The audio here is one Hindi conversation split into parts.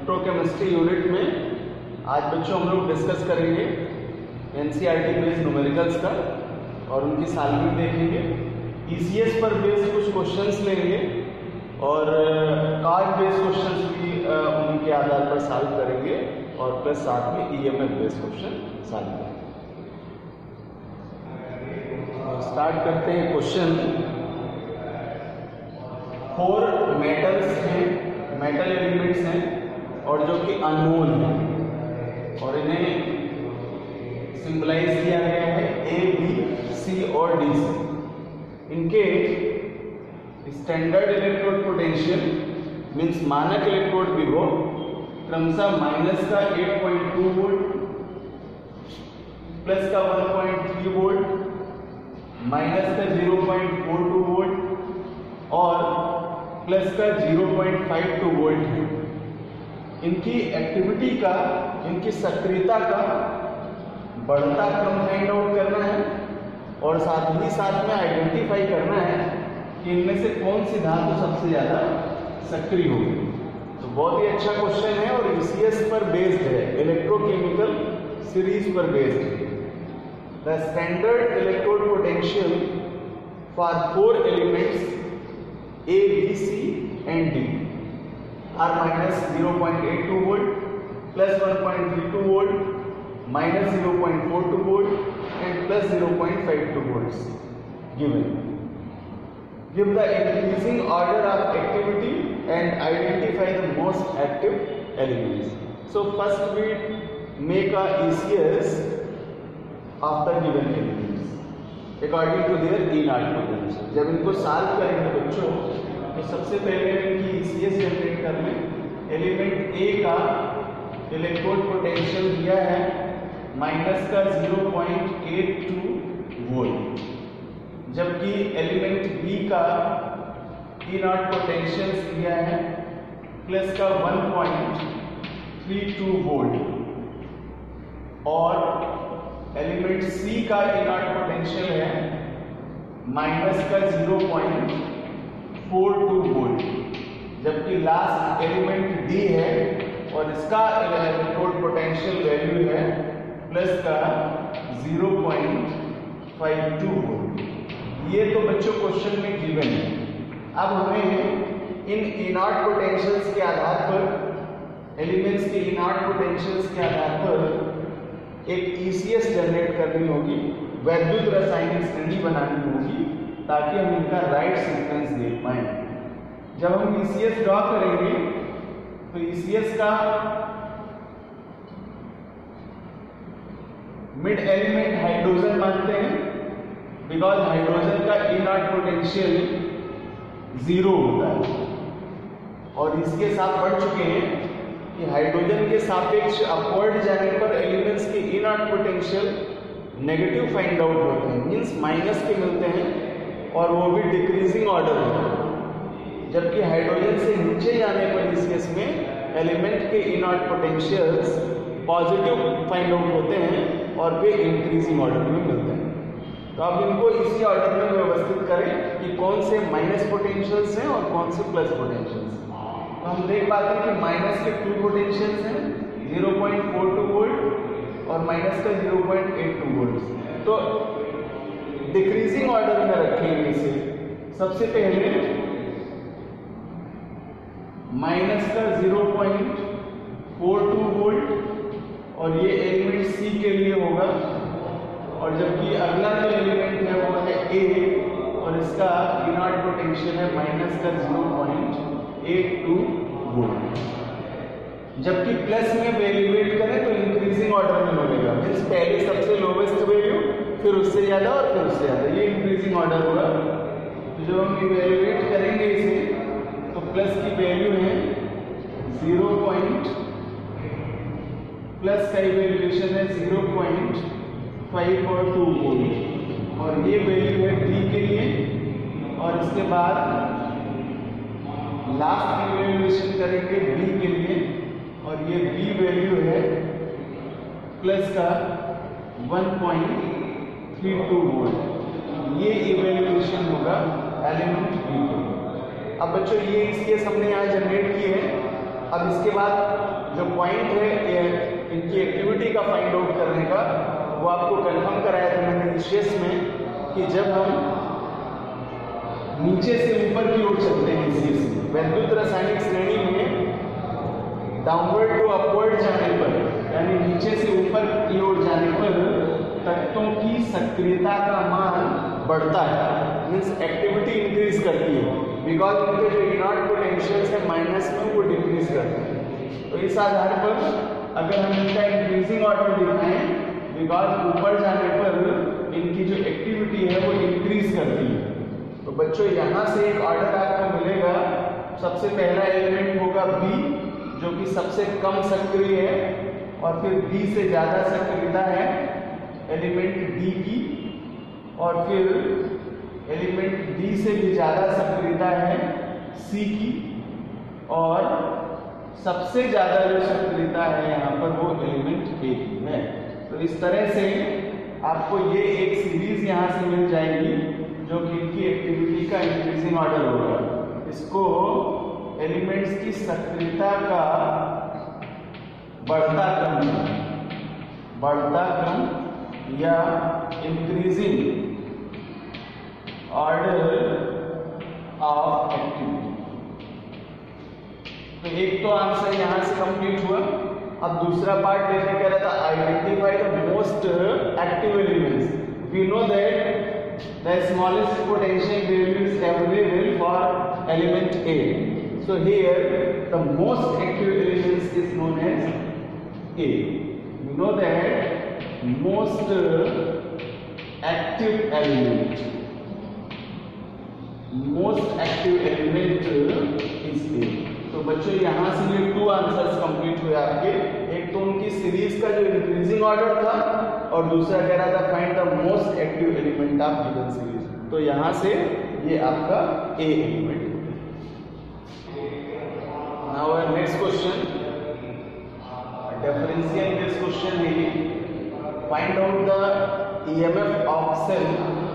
इलेक्ट्रोकेमिस्ट्री यूनिट में आज बच्चों हम लोग डिस्कस करेंगे एनसीईआरटी बेस्ड न्यूमेरिकल्स का और उनकी सालगिरह देखेंगे। ईसीएस पर बेस्ड कुछ क्वेश्चंस लेंगे और कार्ड बेस्ड क्वेश्चंस भी उनके आधार पर सॉल्व करेंगे और प्लस साथ में ईएमएफ बेस्ड क्वेश्चन सॉल्व करेंगे। स्टार्ट करते हैं क्वेश्चन। 4 मेटल्स हैं, मेटल एलिमेंट्स हैं और जो कि अननोन है और इन्हें सिंबलाइज किया गया है ए, बी, सी और डी से। इनके स्टैंडर्ड इलेक्ट्रोड पोटेंशियल मीन्स मानक इलेक्ट्रोड विभव क्रमशः माइनस का 8.2 वोल्ट, प्लस का 1.3 वोल्ट, माइनस का 0.42 वोल्ट और प्लस का 0.52 वोल्ट है। इनकी एक्टिविटी का, इनकी सक्रियता का बढ़ता क्रम फाइंड आउट करना है और साथ ही साथ में आइडेंटिफाई करना है कि इनमें से कौन सी धातु सबसे ज्यादा सक्रिय होगी। तो बहुत ही अच्छा क्वेश्चन है और ईसीएस पर बेस्ड है, इलेक्ट्रोकेमिकल सीरीज पर बेस्ड है। The standard electrode potential for 4 elements A, B, C and D are minus 0.82 volt, plus 1.32 volt, minus 0.42 volt and plus 0.52 volts given. Give the increasing order of activity and identify the most active elements. So first we make a ECS of the given elements according to their E0 potential. जब इनको सॉल्व करेंगे बच्चों तो सबसे पहले इनकी ECS जनरेट कर लें। एलिमेंट ए का इलेक्ट्रोड पोटेंशियल दिया है माइनस का 0.82 वोल्ट, जबकि एलिमेंट बी का E0 पोटेंशियल दिया है प्लस का 1.32 वोल्ट और एलिमेंट सी का E0 पोटेंशियल है माइनस का 0.42 वोल्ट, जबकि लास्ट एलिमेंट डी है और इसका इलेक्ट्रोड पोटेंशियल वैल्यू है प्लस का 0.52 वोल्ट। ये तो बच्चों क्वेश्चन में गिवन है। अब हमें इन E0 पोटेंशियल्स के आधार पर, एलिमेंट्स के E0 पोटेंशियल्स के आधार पर एक ECS जनरेट करनी होगी, वैद्युत रासायनिक श्रेणी बनानी होगी ताकि हम इनका राइट सीक्वेंस देख पाए। जब हम ECS ड्रॉ करेंगे तो ECS का मिड एलिमेंट हाइड्रोजन मानते हैं बिकॉज हाइड्रोजन का E0 पोटेंशियल 0 होता है और इसके साथ पढ़ चुके हैं कि हाइड्रोजन के सापेक्ष अपवर्ड जाने पर एलिमेंट्स के E0 potential negative find out होते हैं, मींस माइनस के मिलते हैं और वो भी डिक्रीजिंग ऑर्डर होता है, जबकि हाइड्रोजन से नीचे जाने पर ECS में एलिमेंट के E0 potentials positive find out होते हैं और वे इंक्रीजिंग ऑर्डर में मिलते हैं। तो अब इनको इसी ऑर्डर में व्यवस्थित करें कि कौन से माइनस पोटेंशियल्स हैं और कौन से प्लस पोटेंशियल्स हैं। तो हम देख पाते हैं कि माइनस के 2 पोटेंशियल्स हैं 0.42 वोल्ट और माइनस का 0.82 वोल्ट। तो डिक्रीजिंग ऑर्डर में रखेंगे इसे। सबसे पहले माइनस का 0.42 वोल्ट और ये एलिमेंट सी के लिए होगा और जबकि अगला जो एलिमेंट है वो है ए और इसका E0 पोटेंशियल है माइनस का 0.82 वोल्ट। जबकि प्लस में वैल्यूएट करें तो इंक्रीजिंग ऑर्डर में मिलेगा, मीन्स पहले सबसे लोवेस्ट वैल्यू फिर उससे ज्यादा और फिर उससे ज्यादा, ये इंक्रीजिंग ऑर्डर होगा। तो जब हम इवैल्यूएट करेंगे इसे तो प्लस की वैल्यू है 0. प्लस का इवैल्यूएशन है 0.52 वोल्ट और ये वैल्यू है डी के लिए और इसके बाद लास्ट इवैल्यूएशन करेंगे बी के लिए और ये बी वैल्यू है प्लस का 1.32 वोल्ट। ये इवैल्यूएशन होगा एलिमेंट बी के। अब बच्चों ये ECS हमने यहाँ जनरेट किए हैं अब इसके बाद जो पॉइंट है इनकी एक्टिविटी का फाइंड आउट करने का, वो आपको कंफर्म कराया था मैंने निशेष में कि जब हम नीचे से ऊपर की ओर चलते हैं सीरीज वैद्युत रासायनिक श्रेणी में डाउनवर्ड टू अपवर्ड जाने पर, यानी नीचे से ऊपर की ओर जाने पर तत्वों की सक्रियता का मान बढ़ता है, मीन्स एक्टिविटी इंक्रीज करती है, बिकॉज उनके जो इनॉट पोटेंशियल्स है माइनस में वो डिक्रीज करते हैं। तो इस आधार पर अगर हम इनका इंक्रीजिंग ऑर्डर दिखाएं, बिकॉज ऊपर जाने पर इनकी जो एक्टिविटी है वो इंक्रीज करती है। तो बच्चों यहाँ से एक ऑर्डर आपको मिलेगा, सबसे पहला एलिमेंट होगा बी जो कि सबसे कम सक्रिय है, और फिर बी से ज्यादा सक्रियता है एलिमेंट डी की, और फिर एलिमेंट डी से भी ज्यादा सक्रियता है सी की, और सबसे ज्यादा जो सक्रियता है यहाँ पर वो एलिमेंट ए की है। तो इस तरह से आपको ये एक सीरीज यहाँ से मिल जाएगी जो कि इनकी एक्टिविटी का इंक्रीजिंग ऑर्डर होगा। इसको एलिमेंट्स की सक्रियता का बढ़ता क्रम या इंक्रीजिंग ऑर्डर ऑफ एक्टिविटी। तो एक तो आंसर यहां से कंप्लीट हुआ। अब दूसरा पार्ट लेने कह रहा था identify the most active elements. We know that the smallest potential value is available for element A. So here the most active element is known as A. We know that most active element is A. तो बच्चों यहाँ से ये 2 आंसर्स कंप्लीट हुए आपके। एक तो उनकी सीरीज का जो इंक्रीजिंग ऑर्डर था, और दूसरा कह रहा था find the most active element of given series. तो यहाँ से ये आपका A element. Now next question, differential based question है ये। Find out the EMF of cell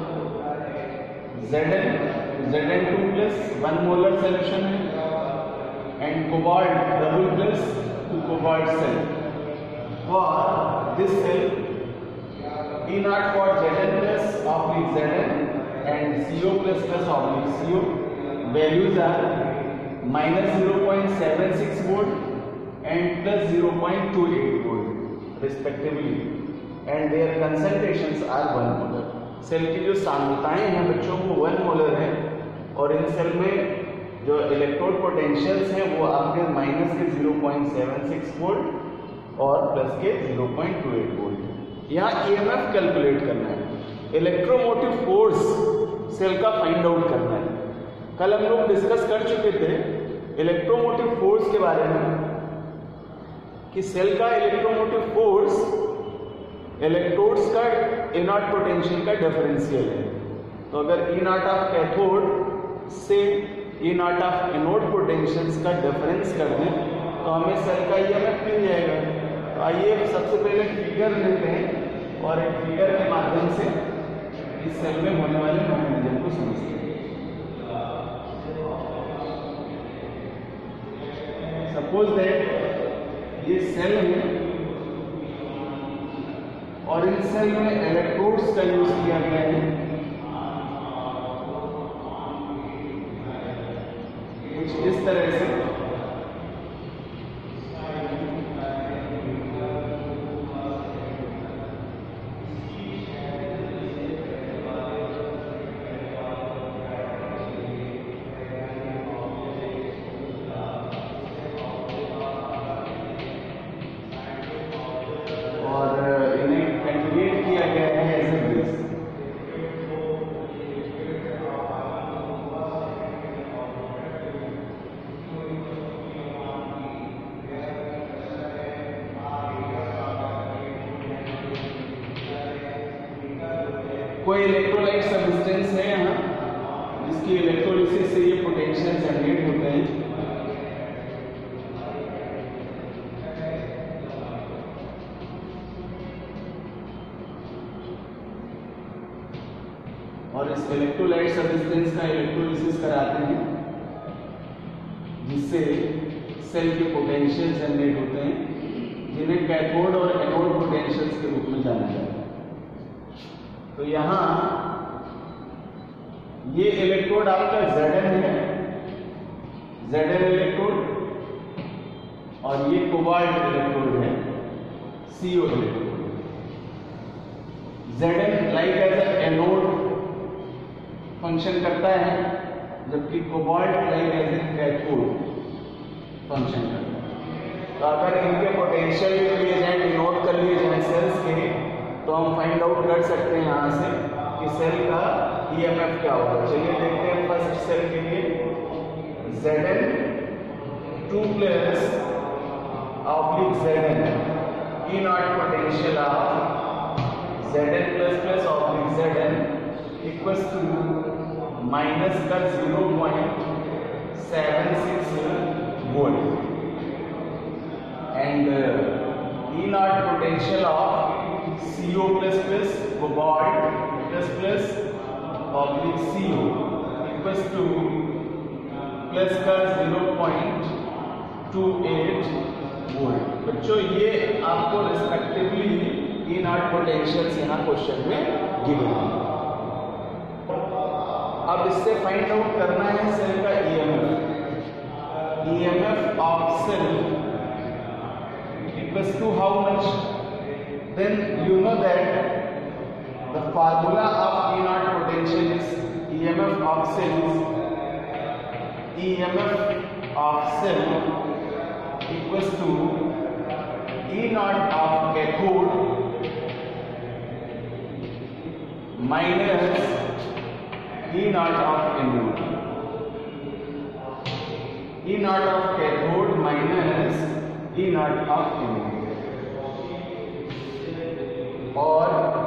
Zn2 plus 1 molar solution है, and cobalt double plus 2 cobalt cell. For this cell, E naught for Zn plus oblique Zn and CO plus plus oblique CO values are minus 0.76 volt and plus 0.28 volt respectively, and their concentrations are 1 molar. Cell की जो सांद्रताएं हैं बच्चों वो 1 मोलर है, और इन सेल में जो इलेक्ट्रोड पोटेंशियल्स हैं वो आपके माइनस के 0.76 वोल्ट और प्लस के 0.28 वोल्ट। यहाँ ईएमएफ कैलकुलेट करना है, इलेक्ट्रोमोटिव फोर्स सेल का फाइंड आउट करना है। कल हम लोग डिस्कस कर चुके थे इलेक्ट्रोमोटिव फोर्स के बारे में कि सेल का इलेक्ट्रोमोटिव फोर्स इलेक्ट्रोड्स का ए नॉट पोटेंशियल का डिफरेंशियल है। तो अगर ई नॉट ऑफ कैथोड से E not of anode potentials का डिफरेंस कर दें तो हमें सेल का ईएमएफ मिल जाएगा। तो आइए सबसे पहले फिगर लेते हैं और एक फिगर के माध्यम से इस सेल में होने वाले मैकेनिज्म को समझते हैं। सपोज दैट ये सेल है और इन सेल में इलेक्ट्रोड्स का यूज किया गया है कुछ इस तरह से। कोई इलेक्ट्रोलाइट सब्सटेंस है यहाँ जिसकी इलेक्ट्रोलिसिस से ये पोटेंशियल जनरेट होते हैं। और इस इलेक्ट्रोलाइट सब्सटेंस का इलेक्ट्रोलिसिस कराते हैं जिससे सेल के पोटेंशियल जनरेट होते हैं, जिन्हें कैथोड और एनोड पोटेंशियल्स के रूप में जाना जाता है। तो यहाँ ये इलेक्ट्रोड आपका Zn है, Zn इलेक्ट्रोड, और ये कोबाल्ट इलेक्ट्रोड है, CO electrode. Zn like as a anode function करता है, जबकि cobalt like as a cathode function करता है। तो अगर इनके पोटेंशियल लिए जाए, डिनोट कर लिए जाए सेल्स के, तो हम फाइंड आउट कर सकते हैं यहाँ से कि सेल का EMF क्या होगा। चलिए देखते हैं फर्स्ट सेल के लिए। Zn 2 plus oblique Zn E not potential of Zn plus plus oblique Zn equals to minus का 0.76 volt and E not potential of CO plus plus cobalt plus plus oblique CO equals to plus का 0.28 वोल्ट। बच्चों ये आपको रिस्पेक्टिवली E नॉट पोटेंशियल्स यहाँ क्वेश्चन में गिवन है। अब इससे फाइंड आउट करना है सेल का EMF of cell equals to how much, then you know that the formula of E naught potential is EMF of cell is EMF of cell equals to E naught of cathode minus E naught of anode. E naught of cathode minus E naught of anode, और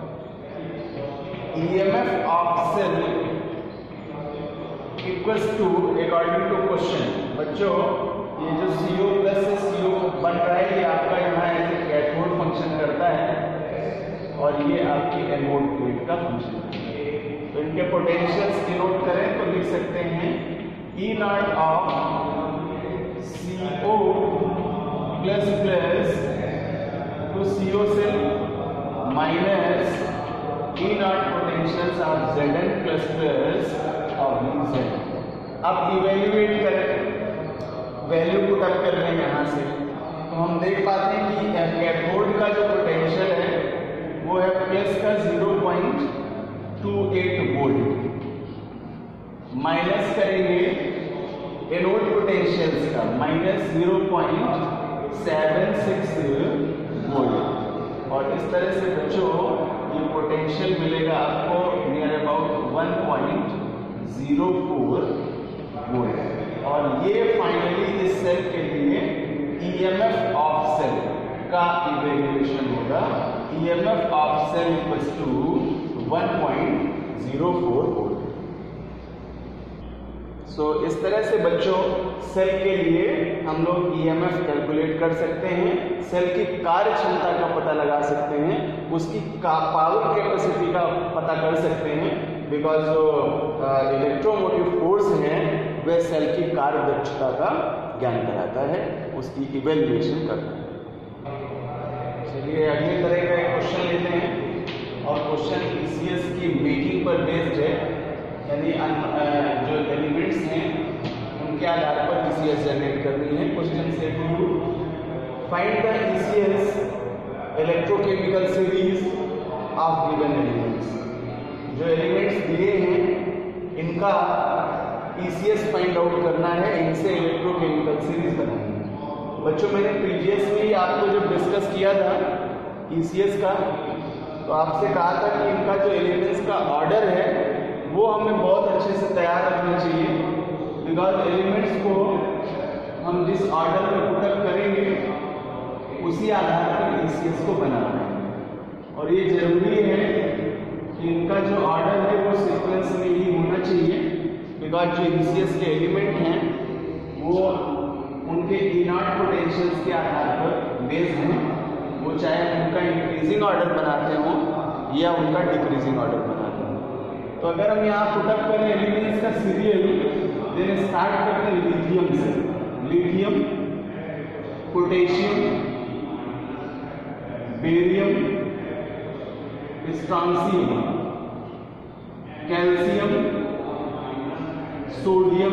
EMF of cell equals to according to question। बच्चों ये जो CO प्लस से CO बन रहा है, ये आपका यहाँ ऐसे कैथोड फंक्शन करता है और ये आपकी एनोड प्लेट का फंक्शन करता है। तो इनके पोटेंशियल्स डिनोट करें तो लिख सकते हैं E not of CO plus plus to CO cell minus E not potentials of Zn plus plus oblique Zn। अब इवेल्युएट करें, वैल्यू पुट अप कर लें यहाँ से, तो हम देख पाते हैं कि कैथोड का जो पोटेंशियल है वो है प्लस का 0.28 वोल्ट, माइनस करेंगे एनोड पोटेंशियल्स का माइनस 0.76 वोल्ट, और इस तरह से बच्चों ये पोटेंशियल मिलेगा आपको नियर अबाउट 1.04 वोल्ट। और ये फाइनली इस सेल के लिए EMF ऑफ सेल का इवेल्युएशन होगा। EMF of cell equals to 1.04 volt. So इस तरह से बच्चों सेल के लिए हम लोग EMF कैलकुलेट कर सकते हैं, सेल की कार्य क्षमता का पता लगा सकते हैं, उसकी पावर कैपेसिटी का पता कर सकते हैं, बिकॉज जो इलेक्ट्रोमोटिव फोर्स है वह सेल की कार्य दक्षता का ज्ञान कराता है, उसकी इवेल्युएशन करता है। चलिए अगले तरह का एक क्वेश्चन लेते हैं, और क्वेश्चन ECS की मेकिंग पर बेस्ड है, यानी जो एलिमेंट्स हैं उनके आधार पर ECS जनरेट करनी है। क्वेश्चन से to find the ECS electrochemical series of given elements. जो एलिमेंट्स दिए हैं इनका ECS फाइंड आउट करना है, इनसे इलेक्ट्रोकेमिकल सीरीज बनानी है। बच्चों मैंने प्रीवियसली आपको जब डिस्कस किया था ECS का, तो आपसे कहा था कि इनका जो एलिमेंट्स का ऑर्डर है वो हमें बहुत अच्छे से तैयार रखना चाहिए, बिकॉज एलिमेंट्स को हम जिस ऑर्डर में पुटअप करेंगे उसी आधार पर ECS को बनाना है। और ये जरूरी है कि इनका जो ऑर्डर है वो सीक्वेंस में ही होना चाहिए, बिकॉज जो ECS के एलिमेंट हैं वो उनके E नॉट पोटेंशियल्स के आधार पर बेस्ड हैं, वो चाहे उनका इंक्रीजिंग ऑर्डर बनाते हों या उनका डिक्रीजिंग ऑर्डर बनाते हैं। तो अगर हम यहाँ पुटअप करें एलिमेंट्स का सीरियल, देन स्टार्ट करते हैं लिथियम से। Lithium, potassium, barium, strontium, calcium, sodium,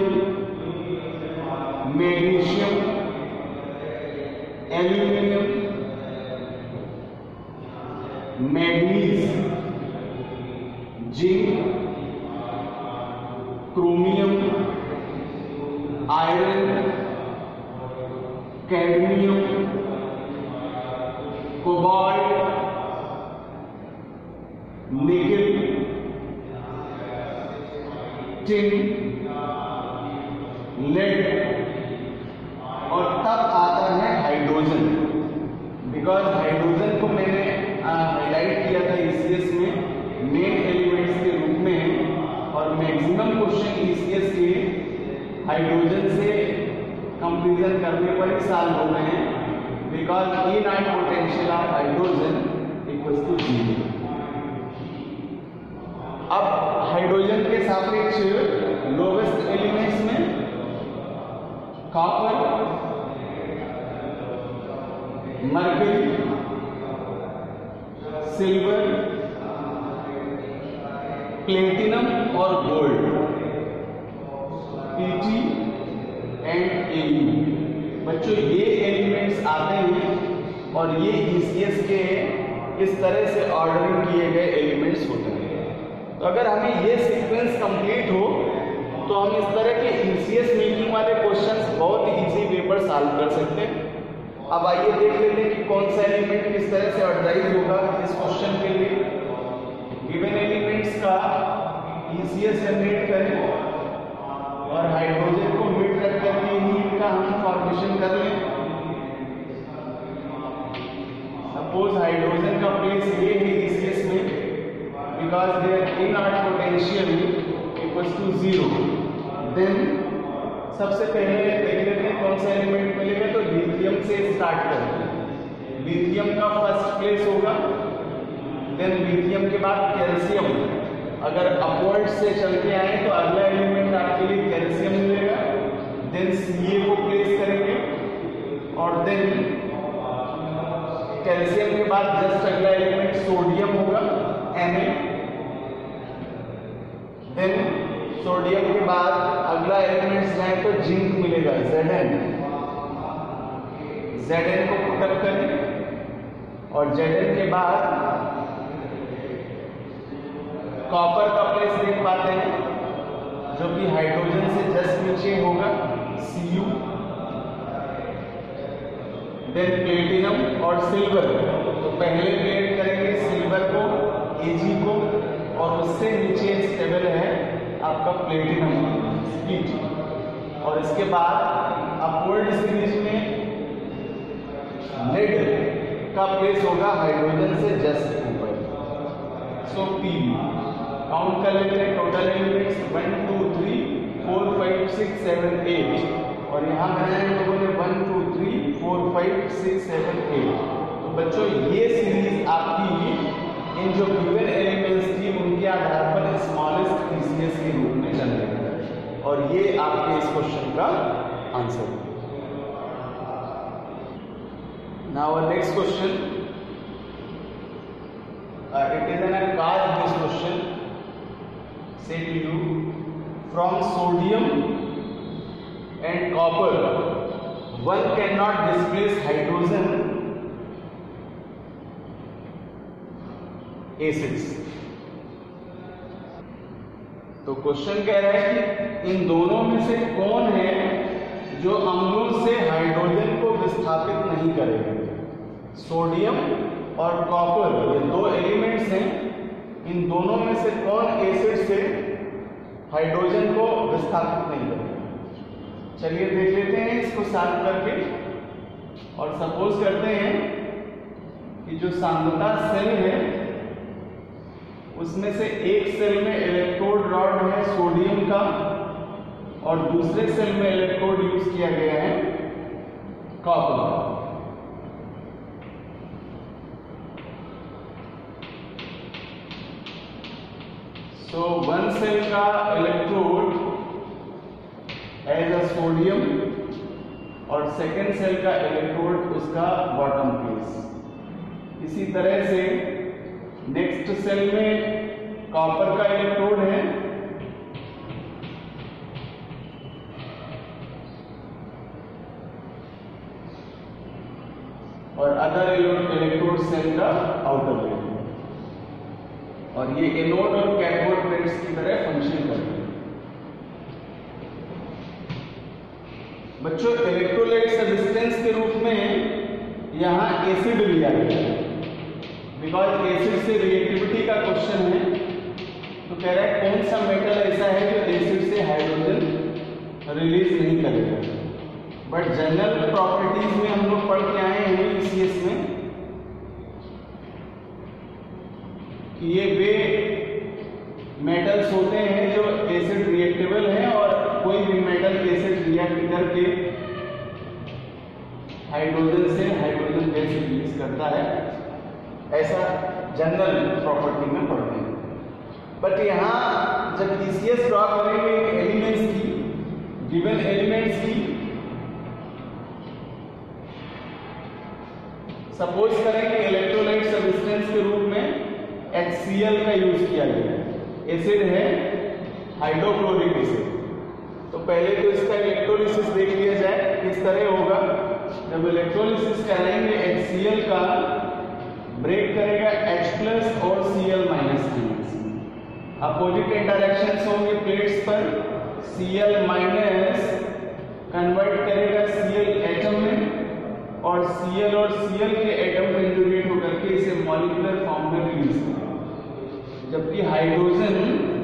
magnesium, aluminium, manganese, zinc, chromium, iron, cadmium, cobalt, nickel, tin, lead, और तब आता है हाइड्रोजन। बिकॉज हाइड्रोजन को मैंने हाईलाइट किया था ईसीएस में मेन एलिमेंट्स के रूप में, और मैक्सिमम क्वेश्चन ईसीएस के हाइड्रोजन से कंपेरिजन करने पर ही सॉल्व हो गए हैं। Because E0 potential of hydrogen equals to 0। अब हाइड्रोजन के सापेक्ष लोवेस्ट एलिमेंट्स में कॉपर, मर्क्यूरी, सिल्वर, प्लेटिनम और गोल्ड, Pg एंड Au। बच्चों ये एलिमेंट्स आते हैं और ये ईसीएस के इस तरह से ऑर्डरिंग किए गए एलिमेंट्स होते हैं। तो अगर हमें ये सीक्वेंस कंप्लीट हो तो हम इस तरह के ईसीएस मेकिंग वाले क्वेश्चंस बहुत इजी वे पर सॉल्व कर सकते हैं। अब आइए देख लेते हैं कि कौन सा एलिमेंट किस तरह से ऑर्डराइज होगा इस क्वेश्चन के लिए। गिवन एलिमेंट्स का ईसीएस जनरेट करें और हाइड्रोजन को मिड रख करके ही इनका हम फॉर्मेशन कर लें। सपोज हाइड्रोजन का प्लेस ये है ईसीएस में, because their E0 potential equals to 0। Then सबसे पहले देख लेते हैं कौन सा एलिमेंट मिलेगा। तो लिथियम से स्टार्ट करते हैं। लिथियम का फर्स्ट प्लेस होगा। देन लिथियम के बाद कैल्शियम। अगर अपवर्ड से चलते आए तो अगला एलिमेंट आपके लिए कैल्शियम मिलेगा। देन Ca को प्लेस करेंगे और देन कैल्शियम के बाद जस्ट अगला एलिमेंट सोडियम होगा, Na। देन सोडियम के बाद अगला एलिमेंट जाए तो जिंक मिलेगा, Zn। Zn को पुटअप करें और Zn के बाद कॉपर का प्लेस देख पाते हैं जो कि हाइड्रोजन से जस्ट नीचे होगा, Cu। देन प्लेटिनम और सिल्वर। तो पहले प्लेट करेंगे सिल्वर को, Ag को, और उससे नीचे स्टेबल है आपका प्लेटिनम, Pg। और इसके बाद अपवर्ड सीरीज में लेड का प्लेस होगा हाइड्रोजन से जस्ट ऊपर, सो Pb। काउंट कर लेते हैं टोटल एलिमेंट्स 1 2 3 4 5 6 7 8, और यहाँ बनाए हम लोगों ने 1 2 3 4 5 6 7 8। तो बच्चों ये सीरीज आपकी इन जो गिवन एलिमेंट्स थी उनके आधार पर स्मॉलेस्ट ईसीएस के रूप में चल रही है, और ये आपके इस क्वेश्चन का आंसर है। Now next question, it is an card based question. Say to you, from sodium and copper one cannot displace hydrogen acids। तो क्वेश्चन कह रहा है कि इन दोनों में से कौन है जो अम्लों से हाइड्रोजन को विस्थापित नहीं करेगा। सोडियम और कॉपर ये दो एलिमेंट्स हैं, इन दोनों में से कौन एसिड से हाइड्रोजन को विस्थापित नहीं करेगा। चलिए देख लेते हैं इसको सॉल्व करके, और सपोज करते हैं कि जो सांद्रता सेल है उसमें से एक सेल में इलेक्ट्रोड रॉड है सोडियम का, और दूसरे सेल में इलेक्ट्रोड यूज किया गया है कॉपर का। So one cell का इलेक्ट्रोड एज अ सोडियम और सेकेंड सेल का इलेक्ट्रोड उसका बॉटम प्लेस। इसी तरह से नेक्स्ट सेल में कॉपर का इलेक्ट्रोड है और अदर इलेक्ट्रोड सेल का आउटर लेयर, और ये एनोड और कैथोड प्लेट्स की तरह फंक्शन करते हैं। बच्चों, इलेक्ट्रोलाइट सब्सटेंस के रूप में यहाँ एसिड लिया गया है, बिकॉज एसिड से रिएक्टिविटी का क्वेश्चन है। तो कह रहा है कौन सा मेटल ऐसा है जो एसिड से हाइड्रोजन रिलीज नहीं करेगा। बट जनरल प्रॉपर्टीज में हम लोग पढ़ के आए हैं ईसीएस में कि ये वे मेटल्स होते हैं जो एसिड रिएक्टेबल हैं, और कोई भी मेटल एसिड रिएक्ट करके हाइड्रोजन से हाइड्रोजन गैस रिलीज करता है, ऐसा जनरल प्रॉपर्टी में पढ़ते हैं। बट यहाँ जब ईसीएस ड्रॉ करेंगे एलिमेंट्स की, गिवन एलिमेंट्स की, सपोज करें कि इलेक्ट्रोलाइट सब्सटेंस के रूप में HCl का यूज किया गया है, एसिड है हाइड्रोक्लोरिक एसिड। तो पहले तो इसका इलेक्ट्रोलिसिस देख लिया जाए किस तरह होगा। जब इलेक्ट्रोलिसिस करेंगे HCl का ब्रेक करेगा H+ और Cl- आयंस। अपोजिट इंटरेक्शंस होंगे प्लेट्स पर, Cl- कन्वर्ट करेगा Cl एटम में, और Cl और Cl के एटम कंजुगेट होकर के इसे मॉलिक्यूलर फॉर्म में रिलीज करेगा। जबकि हाइड्रोजन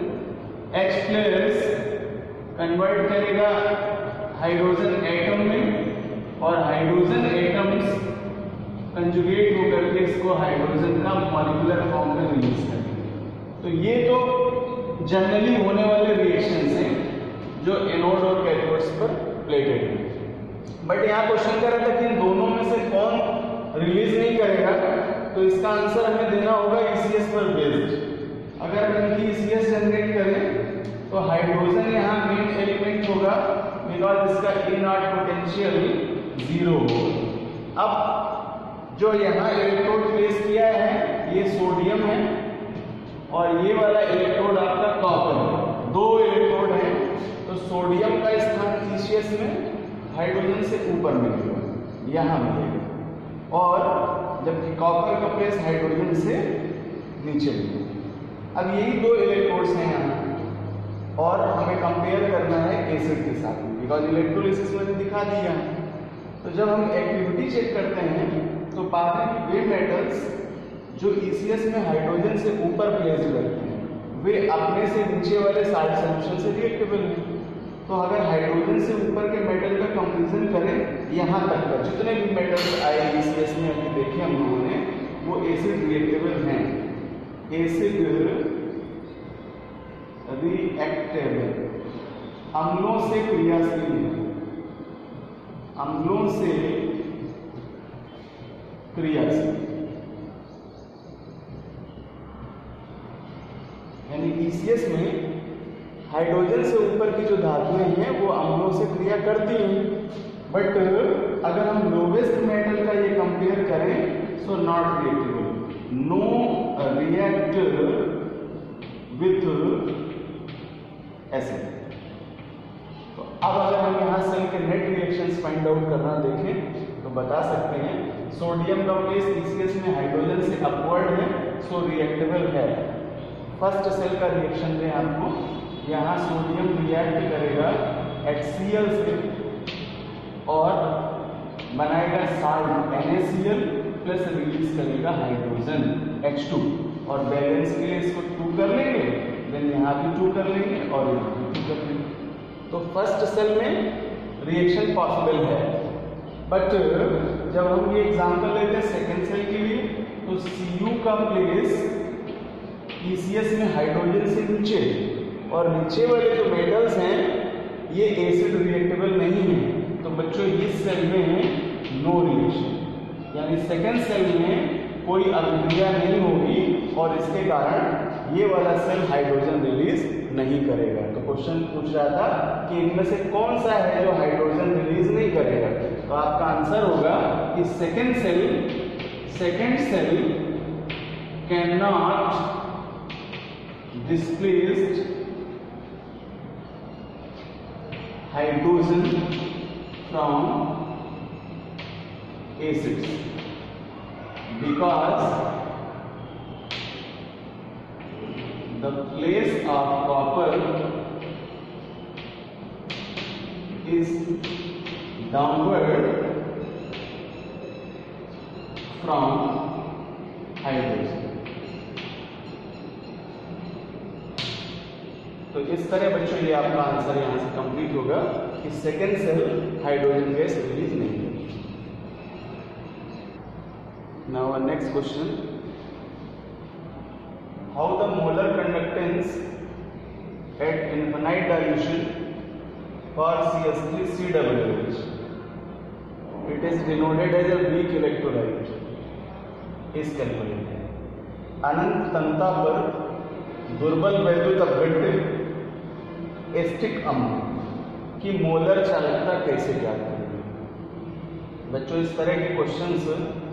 H+ कन्वर्ट करेगा हाइड्रोजन एटम में, और हाइड्रोजन एटम्स कंजुगेट होकर के इसको हाइड्रोजन का मॉलिक्यूलर फॉर्म में रिलीज करेगा। तो ये तो जनरली होने वाले रिएक्शंस हैं जो एनोड और कैथोड्स पर प्लेटेड हैं। बट यहाँ क्वेश्चन कर रहा था कि इन दोनों में से कौन रिलीज नहीं करेगा, तो इसका आंसर हमें देना होगा ईसीएस पर बेस्ड। अगर हम इनकी ईसीएस जनरेट करें तो हाइड्रोजन यहाँ मेन एलिमेंट होगा, बिकॉज इसका E0 पोटेंशियल 0 होगा। अब जो यहाँ इलेक्ट्रोड प्लेस किया है ये सोडियम है, और ये वाला इलेक्ट्रोड आपका कॉपर है। दो इलेक्ट्रोड हैं, तो सोडियम का स्थान ईसीएस में हाइड्रोजन से ऊपर मिलेगा, यहाँ मिलेगा, और जबकि कॉपर का प्लेस हाइड्रोजन से नीचे मिलेगा। अब यही दो इलेक्ट्रोड्स हैं यहाँ, और हमें कंपेयर करना है एसिड के साथ, बिकॉज इलेक्ट्रोलिसिस मैंने दिखा दिया है। तो जब हम एक्टिविटी चेक करते हैं तो पाते हैं कि वे मेटल्स जो ईसीएस में हाइड्रोजन से ऊपर प्लेस करते हैं वे अपने से नीचे वाले साल्ट सॉल्यूशन से रिएक्टेबल हैं। तो अगर हाइड्रोजन से ऊपर के मेटल का कंपैरिजन करें, यहाँ तक का जितने भी मेटल्स आए ईसीएस में अभी देखे हम लोगों ने, वो एसिड रिएक्टेबल हैं, एसिड रिएक्टेबल, अम्लों से क्रियाशील है, अम्लों से क्रियाशील, यानी ईसीएस में हाइड्रोजन से ऊपर की जो धातुएं हैं वो अम्लों से क्रिया करती हैं। बट अगर हम लोवेस्ट मेटल का ये कंपेयर करें, so not reactable, no react with acid. तो अब अगर हम यहाँ सेल के नेट रिएक्शंस फाइंड आउट करना देखें तो बता सकते हैं सोडियम का प्लेस ईसीएस में हाइड्रोजन से अपवर्ड है, सो रिएक्टेबल है। फर्स्ट सेल का रिएक्शन दें आपको, यहाँ सोडियम रिएक्ट करेगा HCl से और बनाएगा साल्ट NaCl प्लस रिलीज करेगा हाइड्रोजन H2, और बैलेंस के लिए इसको 2 कर लेंगे, देन यहाँ भी 2 कर लेंगे और यहाँ भी 2 कर लेंगे। तो फर्स्ट सेल में रिएक्शन पॉसिबल है। बट जब हम ये एग्जांपल लेते हैं सेकेंड सेल के लिए, तो Cu का प्लेस ईसीएस में हाइड्रोजन से नीचे, और नीचे वाले जो मेटल्स हैं ये एसिड रिएक्टेबल नहीं है। तो बच्चों इस सेल में नो रिएक्शन, यानी सेकेंड सेल में कोई अभिक्रिया नहीं होगी, और इसके कारण ये वाला सेल हाइड्रोजन रिलीज नहीं करेगा। तो क्वेश्चन पूछ रहा था कि इनमें से कौन सा है जो हाइड्रोजन रिलीज नहीं करेगा। तो आपका आंसर होगा कि second cell can not displaced hydrogen from acids because the place of copper is downward from hydrogen. तो इस तरह बच्चों ये आपका आंसर यहां से कंप्लीट होगा कि second cell hydrogen gas release नहीं है. Now our next question, how the molar conductance at infinite dilution for CH3COOH, it is denoted as a weak electrolyte, is calculated. अनंत तंता पर दुर्बल वैद्युत अपघट्य एस्टिक अम्ल की मोलर चालकता कैसे ज्ञात करेंगे? बच्चों इस तरह के क्वेश्चंस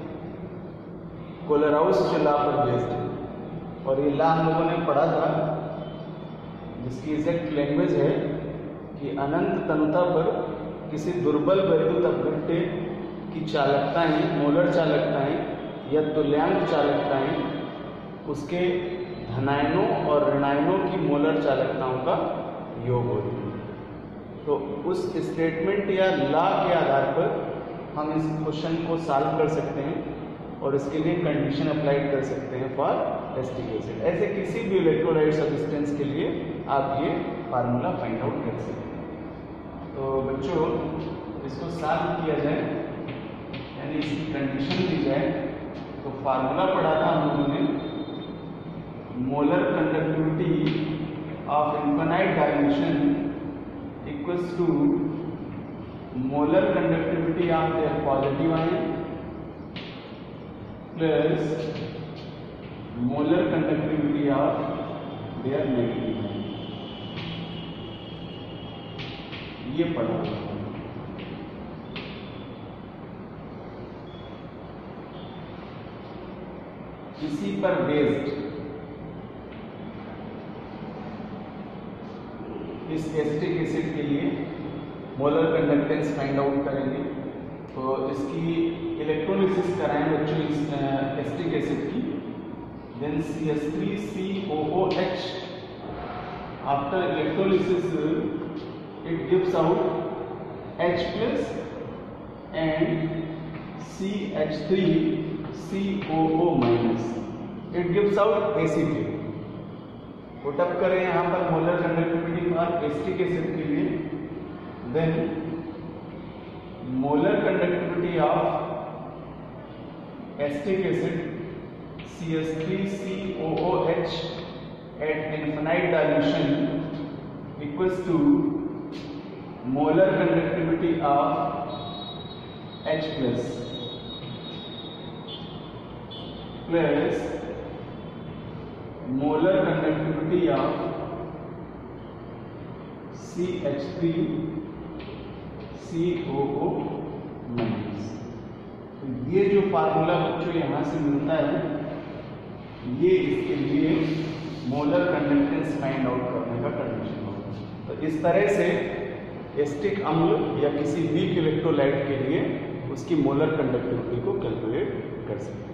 कोलराउस के लॉ पर बेस्ड है और ये लॉ हम लोगों ने पढ़ा था, जिसकी एग्जैक्ट लैंग्वेज है कि अनंत तंता पर किसी दुर्बल वैद्युत अपघट्य की चालकताएं, मोलर चालकताएं या तुल्यांक चालकताएं उसके धनायनों और ऋणायनों की मोलर चालकताओं का योग होती है. तो उस स्टेटमेंट या लॉ के आधार पर हम इस क्वेश्चन को सॉल्व कर सकते हैं और इसके लिए कंडीशन अप्लाइड कर सकते हैं फॉर एसिटिक एसिड. ऐसे किसी भी इलेक्ट्रोलाइट सब्सटेंस के लिए आप ये फार्मूला फाइंड आउट कर सकते हैं. तो बच्चों इसको सॉल्व किया जाए यानी इसकी कंडीशन दी जाए तो फार्मूला पढ़ा था हम लोगों ने, molar conductivity of infinite dimension equals to molar conductivity of their positive ion plus molar conductivity of their negative ion. ये पढ़ा. इसी पर बेस्ड इस एसिटिक एसिड के लिए मोलर कंडक्टेंस फाइंड आउट करेंगे. तो इसकी इलेक्ट्रोलिसिस कराएं बच्चों इस एसिटिक एसिड की. Then CH3COOH after electrolysis it gives out H plus and CH3COO minus. It gives out acetate. Put up करें यहाँ पर molar conductivity for acetic acid के लिए. Then molar conductivity of acetic acid CH3COOH at infinite dilution equals to molar conductivity of H plus molar conductivity of CH3COO minus. ये जो फार्मूला बच्चों यहाँ से मिलता है ये इसके लिए मोलर कंडक्टेंस फाइंड आउट करने का कंडीशन होगा. तो इस तरह से एसिटिक अम्ल या किसी वीक इलेक्ट्रोलाइट के लिए उसकी मोलर कंडक्टिविटी को कैलकुलेट कर सकते हैं.